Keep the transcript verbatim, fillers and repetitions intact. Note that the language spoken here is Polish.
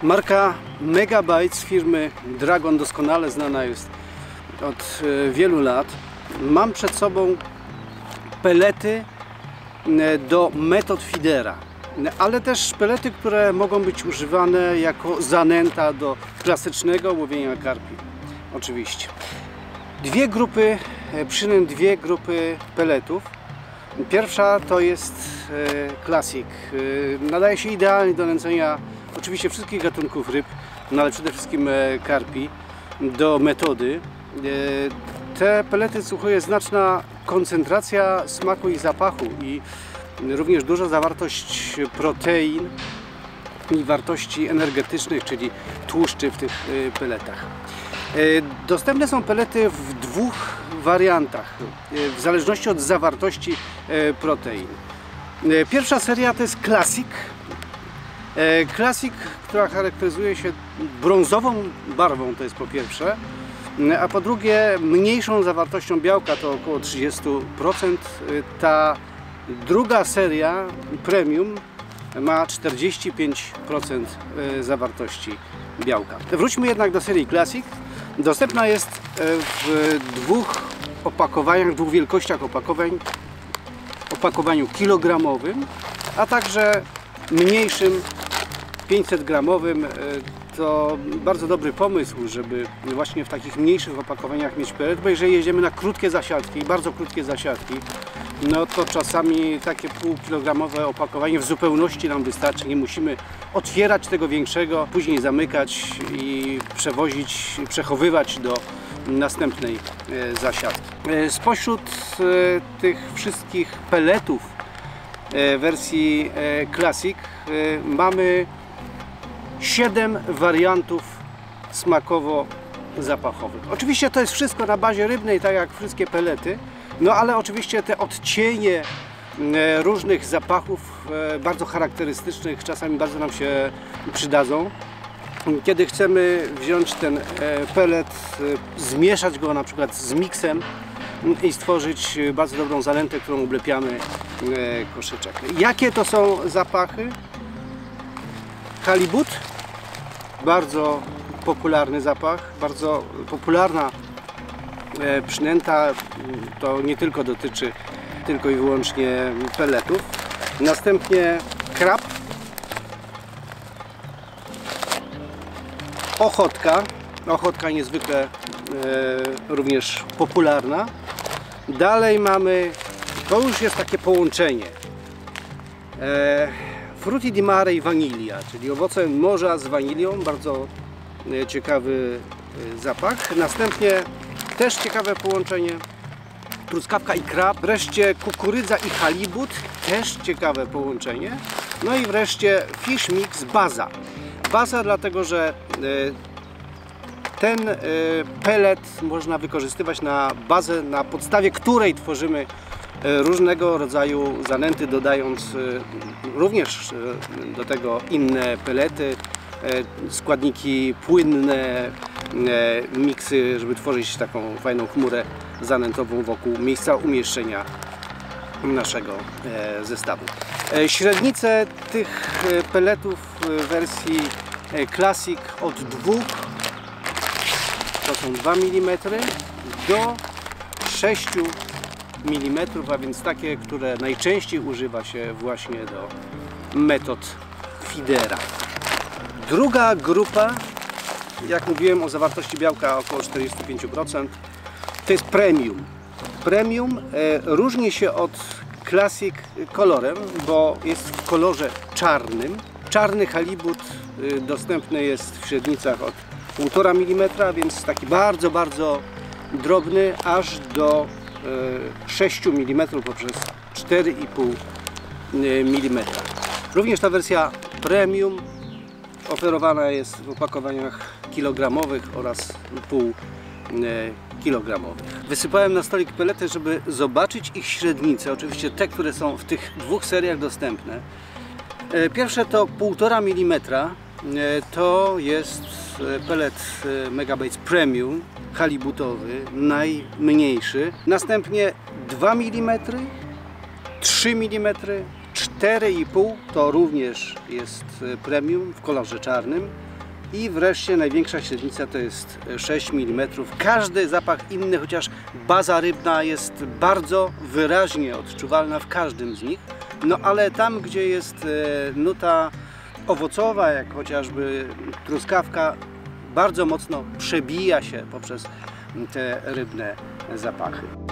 Marka Megabytes firmy Dragon doskonale znana jest od wielu lat. Mam przed sobą pelety do metod feedera, ale też pelety, które mogą być używane jako zanęta do klasycznego łowienia karpi. Oczywiście. Dwie grupy przynęt, dwie grupy peletów. Pierwsza to jest Classic. Nadaje się idealnie do nęcenia oczywiście wszystkich gatunków ryb, no ale przede wszystkim karpi, do metody. Te pelety słuchuje znaczna koncentracja smaku i zapachu i również duża zawartość protein i wartości energetycznych, czyli tłuszczy w tych peletach. Dostępne są pelety w dwóch wariantach, w zależności od zawartości protein. Pierwsza seria to jest Classic. Classic, która charakteryzuje się brązową barwą, to jest po pierwsze, a po drugie mniejszą zawartością białka, to około trzydzieści procent. Ta druga seria Premium ma czterdzieści pięć procent zawartości białka. Wróćmy jednak do serii Classic. Dostępna jest w dwóch opakowaniach, w dwóch wielkościach opakowań. Opakowaniu kilogramowym, a także mniejszym pięćset gramowym. To bardzo dobry pomysł, żeby właśnie w takich mniejszych opakowaniach mieć pelet, bo jeżeli jedziemy na krótkie zasiadki, bardzo krótkie zasiadki, no to czasami takie półkilogramowe opakowanie w zupełności nam wystarczy. Nie musimy otwierać tego większego, później zamykać i przewozić, przechowywać do następnej zasiadki. Spośród tych wszystkich peletów wersji Classic mamy siedem wariantów smakowo-zapachowych. Oczywiście to jest wszystko na bazie rybnej, tak jak wszystkie pelety, no ale oczywiście te odcienie różnych zapachów bardzo charakterystycznych czasami bardzo nam się przydadzą. Kiedy chcemy wziąć ten pelet, zmieszać go na przykład z miksem i stworzyć bardzo dobrą zanętę, którą oblepiamy koszyczek. Jakie to są zapachy? Halibut, bardzo popularny zapach, bardzo popularna przynęta, to nie tylko dotyczy tylko i wyłącznie peletów. Następnie krab, ochotka, ochotka niezwykle e, również popularna. Dalej mamy, to już jest takie połączenie, e, Frutti di mare i wanilia, czyli owoce morza z wanilią, bardzo e, ciekawy e, zapach. Następnie też ciekawe połączenie, truskawka i krab. Wreszcie kukurydza i halibut, też ciekawe połączenie. No i wreszcie fish mix baza. Baza dlatego, że ten pelet można wykorzystywać na bazę, na podstawie której tworzymy różnego rodzaju zanęty, dodając również do tego inne pelety, składniki płynne, miksy, żeby tworzyć taką fajną chmurę zanętową wokół miejsca umieszczenia naszego zestawu. Średnice tych peletów w wersji Classic od dwóch, to są dwa milimetry, do sześciu milimetrów, a więc takie, które najczęściej używa się właśnie do metod feedera. Druga grupa, jak mówiłem o zawartości białka około czterdzieści pięć procent, to jest Premium. Premium e, różni się od Classic kolorem, bo jest w kolorze czarnym. Czarny halibut e, dostępny jest w średnicach od półtora milimetra, więc taki bardzo, bardzo drobny, aż do e, sześciu milimetrów poprzez cztery i pół milimetra. Również ta wersja Premium oferowana jest w opakowaniach kilogramowych oraz pół kilogramowych. Wysypałem na stolik pelety, żeby zobaczyć ich średnice, oczywiście te, które są w tych dwóch seriach dostępne. Pierwsze to półtora milimetra, to jest pelet Megabytes Premium halibutowy, najmniejszy. Następnie dwa milimetry, trzy milimetry, cztery i pół to również jest premium w kolorze czarnym. I wreszcie największa średnica to jest sześć milimetrów. Każdy zapach inny, chociaż baza rybna jest bardzo wyraźnie odczuwalna w każdym z nich. No ale tam, gdzie jest nuta owocowa, jak chociażby truskawka, bardzo mocno przebija się poprzez te rybne zapachy.